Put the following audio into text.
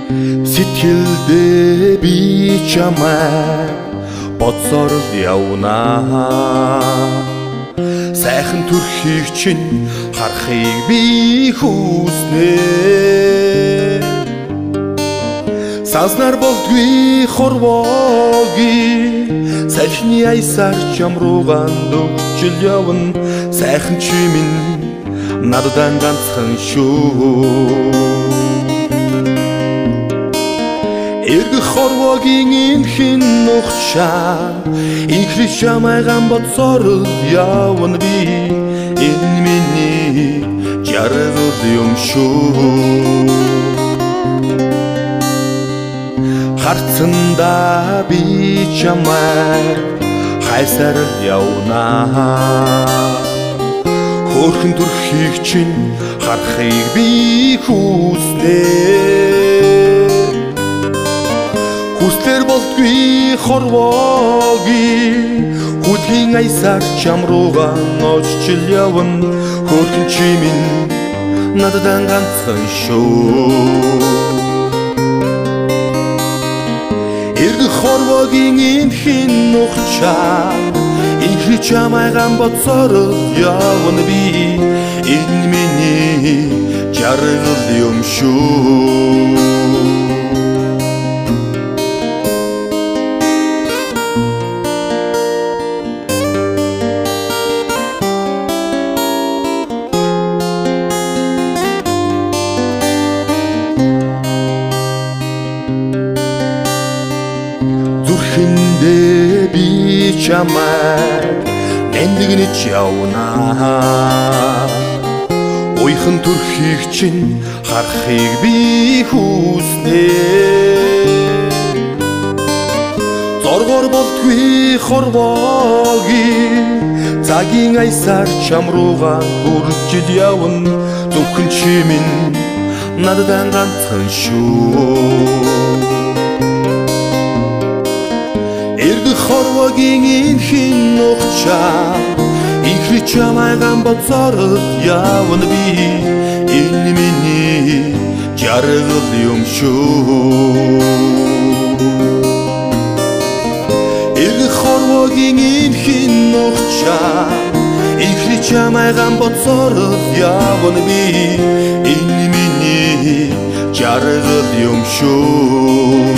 Сэтгэлдээ би чамайг бодсоор явна. Сайхан төрхийг чинь харахыг би хүснэ. Сазнаар болдгүй хорвоогийн салхины аясаар чам руугаа дөгжил явна. Сайхан чи минь надад ганцхан шүү. Эргэх хорвоогийн энхэн нухчаа инхри чамайгаан бодсоор явна би. Энэ миний жаргал юм шүү. Харцанда би чамайг хайсаар явна. Хөөрхөн төрхийг чинь харахыг би хүснэ. Хүслэр болдгүй хорвоогийн хүлгийн аясаар чам руугаа очил явна. Хөөрхөн чи минь надад ганцхан шүү. Эргэх хорвоогийн энхэн нухчаа инхри чамайгаан бодсоор явна би. Энэ миний жаргал юм шүү. Зүрхэндээ би чамайг эндэгнэж явна. Уйхан төрхийг чинь харахыг би хүснэ. Зоргоор болдгүй хорвоогийн цагийн аясаар чам руугаа хүрчил явна. Зөвхөн чи минь надад ганцхан шүү. Эргэх хорвоогийн энхэн нухчаа инхри чамайгаан бодсоор явна би. Энэ миний жаргал юм шүү. Эргэх хорвоогийн энхэн нухчаа инхри чамайгаан бодсоор явна би. Энэ миний жаргал юм шүү.